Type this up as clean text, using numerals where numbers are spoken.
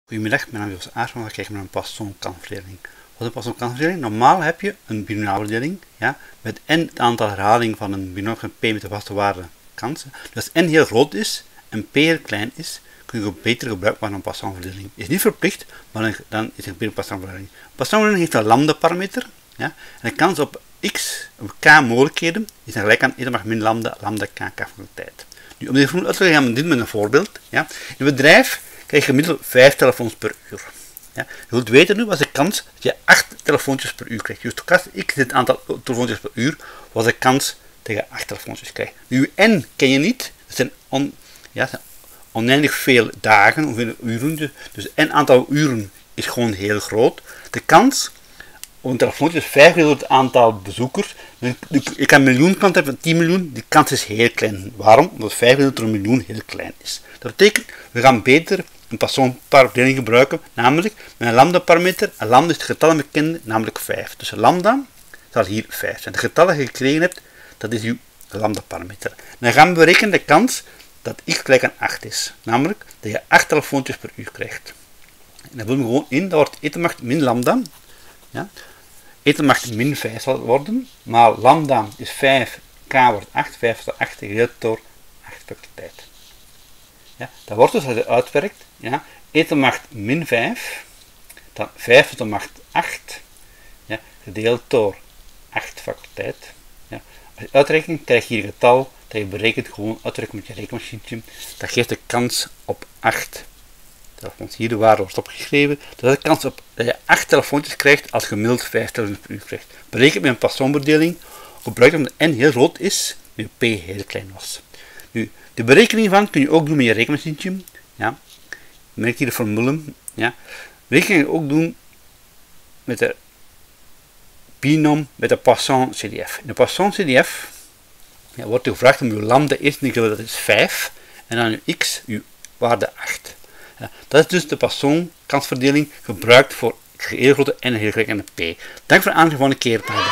Goedemiddag, mijn naam is Jos Aarsman en we kijken naar een Poisson-kansverdeling. Wat is een Poisson-kansverdeling? Normaal heb je een binomiaalverdeling met n het aantal herhalingen van een binomiaal van p met de vaste waarde kansen. Dus als n heel groot is en p heel klein is, kun je beter gebruik maken van een Poisson-verdeling. Is niet verplicht, maar dan is het een Poisson-verdeling. Een Poisson-verdeling heeft een lambda-parameter en de kans op x, op k mogelijkheden, is dan gelijk aan e min lambda, lambda k tijd. Nu, om dit uit te leggen gaan we dit met een voorbeeld. In een bedrijf krijg je gemiddeld 5 telefoons per uur. Je wilt weten nu wat is de kans dat je 8 telefoontjes per uur krijgt. Dus stochast x is het aantal telefoontjes per uur, wat is de kans dat je 8 telefoontjes krijgt. Nu, n ken je niet, dat zijn oneindig veel dagen, hoeveel uren, dus n aantal uren is gewoon heel groot. De kans op een telefoontje is 5 keer het aantal bezoekers. Je kan een miljoen kant hebben van 10 miljoen, die kans is heel klein. Waarom? Omdat 5 keer een miljoen heel klein is. Dat betekent, we gaan beter een Poisson-verdeling gebruiken, namelijk met een lambda-parameter. Een lambda is het getal dat we kennen, namelijk 5. Dus een lambda zal hier 5 zijn. Het getal dat je gekregen hebt, dat is uw lambda-parameter. Dan gaan we berekenen de kans dat x gelijk aan 8 is. Namelijk dat je 8 telefoontjes per uur krijgt. En dan vullen we gewoon in, dat wordt e te macht min lambda. E te macht min 5 zal het worden, maar lambda is 5, k wordt 8, 5 is 8 gedeeld door 8 factor tijd. Dat wordt dus, als je uitwerkt, e te macht min 5, dan 5 tot de macht 8, gedeeld door 8 factor tijd. Als je uitrekent, krijg je hier een getal dat je berekent, gewoon uitrekenen met je rekenmachientje. Dat geeft de kans op 8 telefoontjes. Hier de waarde wordt opgeschreven. Dat is de kans op dat je 8 telefoontjes krijgt als gemiddeld 5 telefoontjes per uur krijgt. Berekent met een Poisson-verdeling, gebruikt omdat n heel groot is, en p heel klein was. Nu, de berekening van kun je ook doen met je rekenmachientje. Je merkt hier de formule. Berekening kun je ook doen met de binom, met de Poisson-CDF. In de Poisson-CDF wordt er gevraagd om je lambda eerst te geven, dat is 5, en dan je x, je waarde 8. Dat is dus de Poisson-kansverdeling gebruikt voor heel grote n en heel kleine p. Dank voor het aandacht, volgende keer.